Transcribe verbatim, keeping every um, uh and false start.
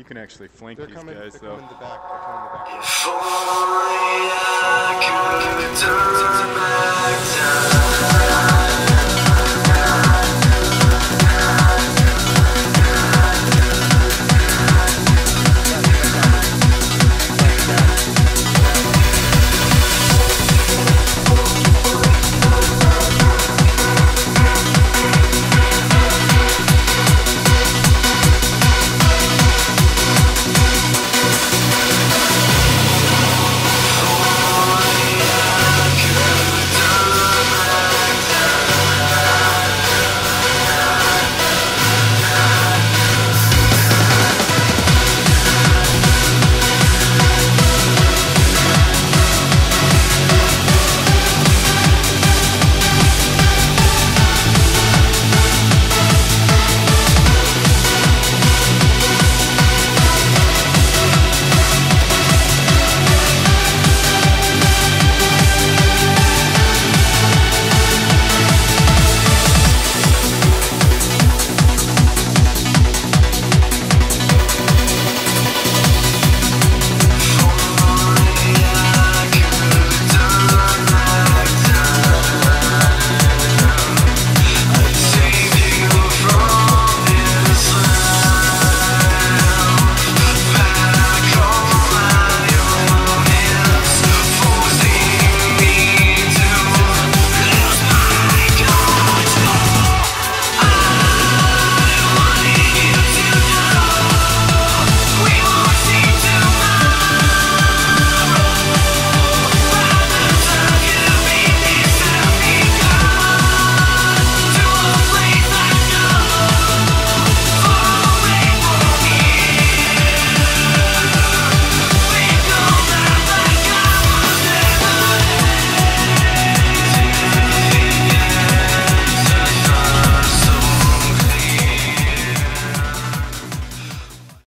can actually flank They're these coming, guys, they're though. coming in the back. They're coming in the back. If only I could turn back time.